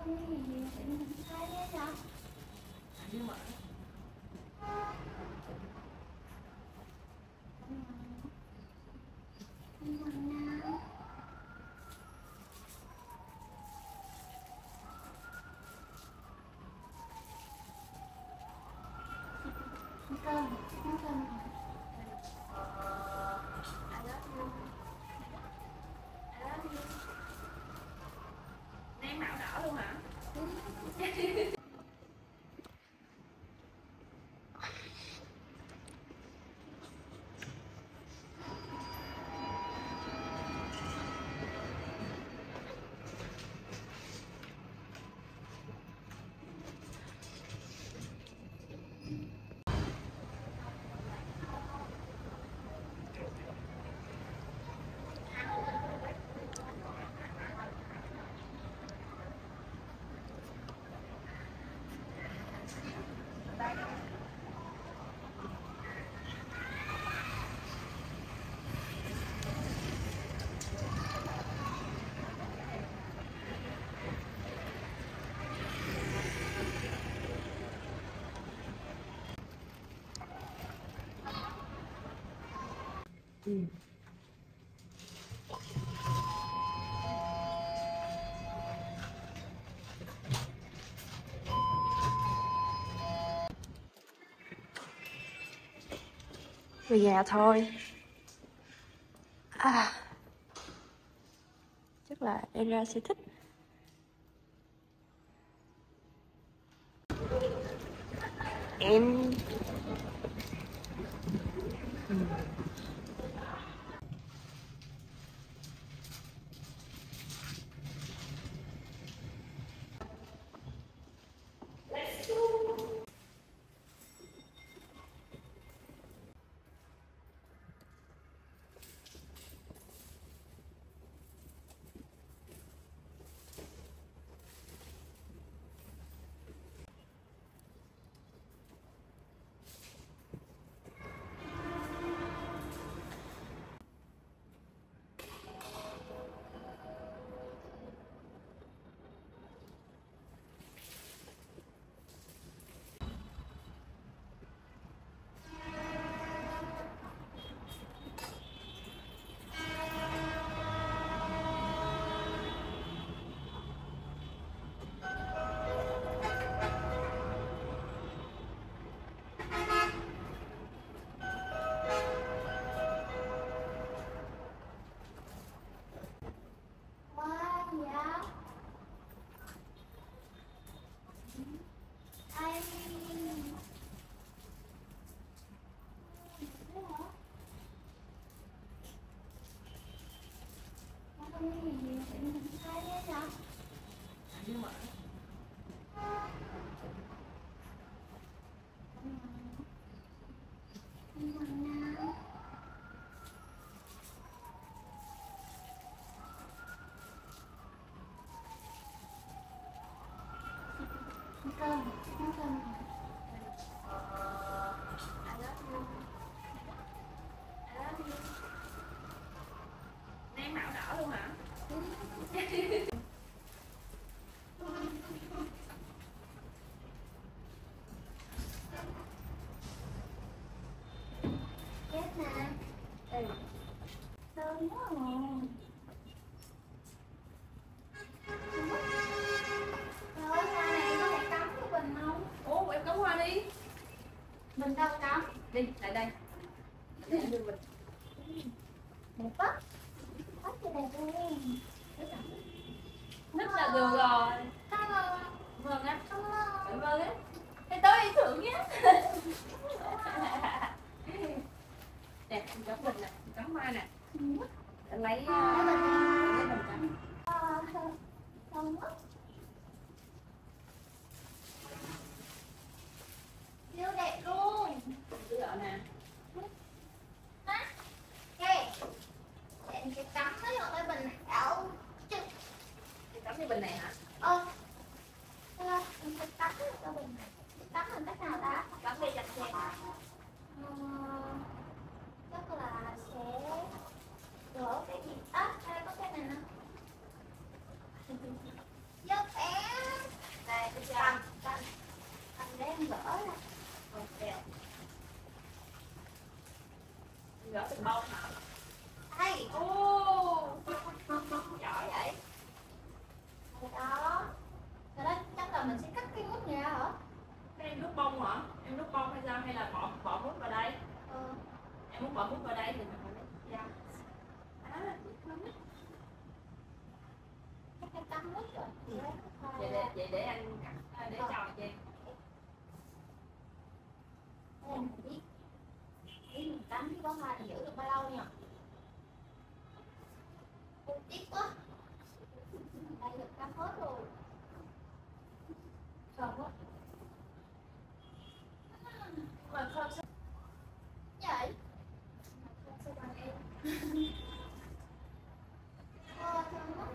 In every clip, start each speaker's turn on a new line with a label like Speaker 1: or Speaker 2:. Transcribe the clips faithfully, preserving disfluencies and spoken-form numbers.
Speaker 1: Cơm, nấu cơm.
Speaker 2: Ném mạo đỏ luôn hả?
Speaker 1: Ừ.
Speaker 2: Về nhà thôi. À, chắc là Era sẽ thích. Em ừ.
Speaker 1: Cơm, nấu cơm.
Speaker 2: Ném mạo đỏ luôn hả?
Speaker 1: Chết nè. Ừ. Thơm quá à. Rồi, hoa này có thể cắm cái bình không?
Speaker 2: Ủa, em cắm hoa đi.
Speaker 1: Bình đâu cắm?
Speaker 2: Đi, lại đây. Để em đưa mình.
Speaker 1: Đẹp quá. Quá trời đẹp luôn.
Speaker 2: Thích là được rồi.
Speaker 1: Cảm ơn.
Speaker 2: Vâng á.
Speaker 1: Cảm ơn.
Speaker 2: Cảm ơn á. Thế tới ý thưởng nhé. Nè, em cắm bình nè, em cắm hoa nè. Em lấy uh, lấy bình cắm.
Speaker 1: Thơm quá. Siêu đẹp luôn.
Speaker 2: Cứ ở nè.
Speaker 1: Hả? Kê. Em sẽ cắm mấy vào cái bình này. Ảo. Chứ.
Speaker 2: Em cắm cái bình này hả?
Speaker 1: Ờ. Em sẽ cắm vào cái bình này. Cắm bằng cách nào ta?
Speaker 2: Cắm đi chặt chẽ.
Speaker 1: Ờ, chắc là sẽ gỡ cái gì á, à, đây có cái này nè. Giúp em
Speaker 2: vậy để vậy để anh cắt để cho chị.
Speaker 1: Em biết biết mình cắm cái bó hoa thì giữ được bao lâu nhỉ? Ôi, tiếc quá. Đây được cắm hết rồi. Không quá.
Speaker 2: Mà không sao
Speaker 1: Vậy?
Speaker 2: không sao bằng em.
Speaker 1: Ờ, thằng nó.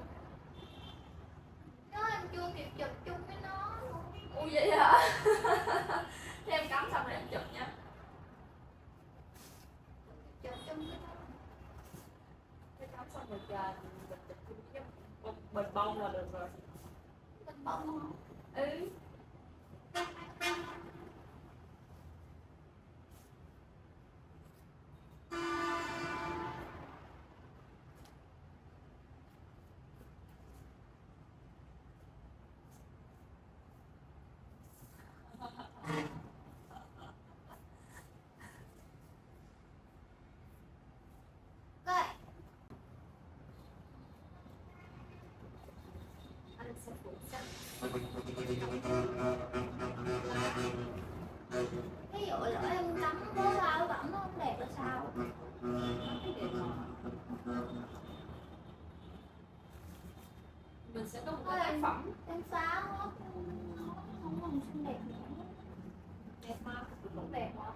Speaker 1: Nó em chưa kịp chụp chung với nó luôn.
Speaker 2: Ủa vậy hả? Thế em cắm xong rồi em chụp nha.
Speaker 1: Chụp chung với nó.
Speaker 2: Thế cắm xong rồi chờ mình chụp chung với bông- bình bông là được rồi.
Speaker 1: Bình bông không?
Speaker 2: Ừ.
Speaker 1: Coi.
Speaker 2: Anh sẽ phụ sắc.
Speaker 1: Ví dụ lỡ em cắm bó hoa vẫn nó không đẹp là sao?
Speaker 2: Mình sẽ có một cái tác phẩm
Speaker 1: Em phá nó nó không còn xinh đẹp nữa.
Speaker 2: đẹp mà cũng đẹp mà.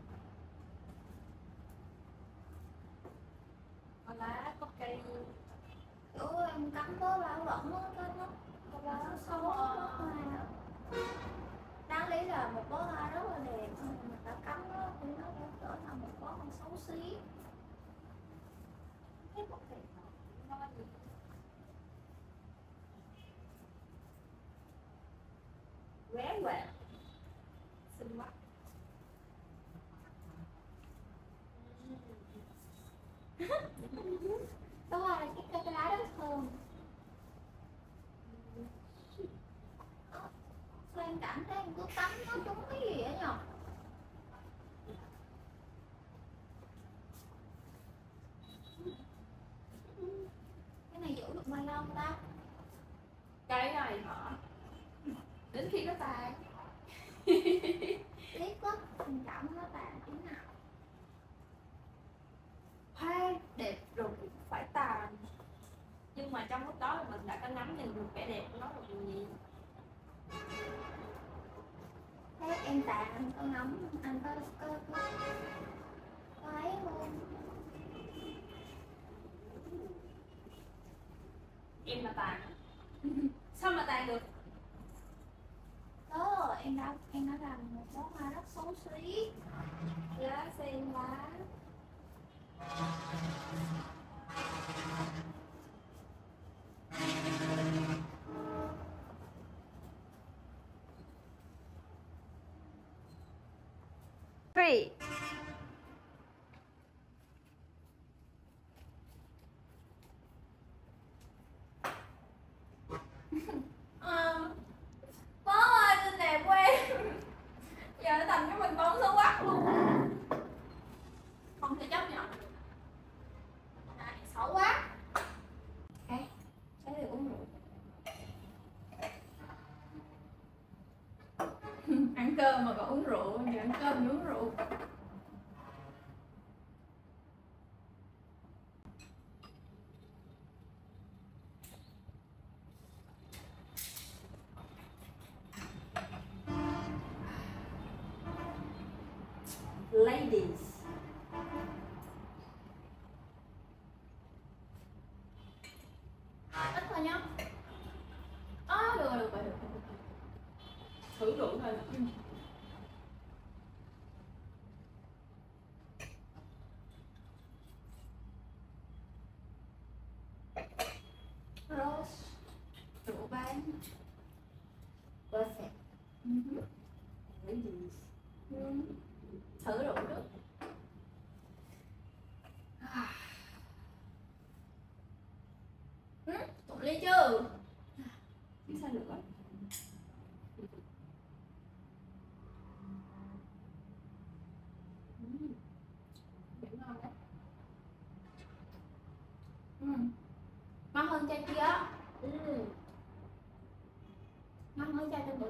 Speaker 2: Có lá, có cây.
Speaker 1: Kiểu em cắm bó hoa vẫn nó nó nó nó xấu nó hoa. Đáng lý là một bó hoa rất là đẹp nhưng mà người ta cắm nó thì nó đã trở thành một bó hoa xấu xí.
Speaker 2: Thế một thể nó là gì? Ré quẹt. Xinh quá.
Speaker 1: Bó hoa là cái cây lá rất thơm. Sao em cảm thấy em cứ cắm nó trúng cái gì á nhở? Cái này giữ được bao lâu ta?
Speaker 2: Cái này hả? Đến khi nó tàn.
Speaker 1: Tiếc quá, mình chọn nó tàn tí nào.
Speaker 2: Hoa đẹp rồi cũng phải tàn. Nhưng mà trong lúc đó mình đã có nắm nhìn được vẻ đẹp của nó rồi còn gì.
Speaker 1: Thế em tàn anh có ngắm, anh có có có, có ấy không?
Speaker 2: Em mà tàn. Sao mà tàn được?
Speaker 1: Đó rồi, em đã em đã làm một bó hoa rất xấu xí.
Speaker 2: Lá sen lá. Three.
Speaker 1: Ờ, bó hoa xinh đẹp quá em. Giờ nó thành cái mình bông xấu quắc luôn. Không thể chấp nhận được. Này xấu quá. Ê, cái này uống rượu. Ăn cơm mà còn uống rượu, giờ ăn cơm uống rượu.
Speaker 2: Ladies.
Speaker 1: Ít thôi nhá. À, được rồi, được rồi, được rồi.
Speaker 2: Thử đủ thôi.
Speaker 1: Ừ. Rose, rượu vang.
Speaker 2: Perfect.
Speaker 1: Uh-huh.
Speaker 2: Ladies.
Speaker 1: Ừ.
Speaker 2: Thử đủ trước.
Speaker 1: Ừ, một ly chưa?
Speaker 2: Biết sao được á. Kiểu ngon đấy.
Speaker 1: Ừ. Ngon hơn chai kia á.
Speaker 2: Ừ.
Speaker 1: ngon hơn chai trên bự.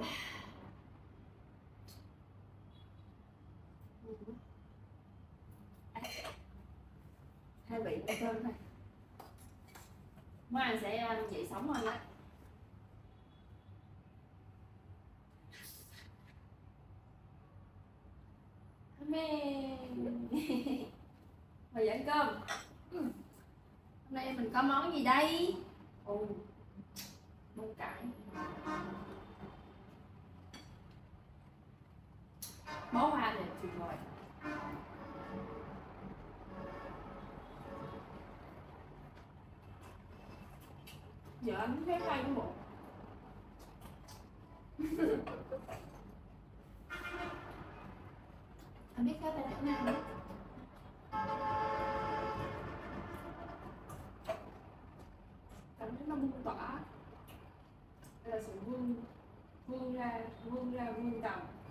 Speaker 2: Hai vị ăn cơm thôi. Mai anh sẽ dậy sống hơn á. Mẹ mày ăn cơm. Ừ. Hôm nay mình có món gì đây? Ồ, bông cải. Bó hoa đẹp tuyệt vời. Giờ anh thấy hay của bộ.
Speaker 1: Anh biết cái bài hát nào không?
Speaker 2: Cảm thấy nó buông tỏa. Đây là sự vươn vươn ra vươn ra vươn tầm.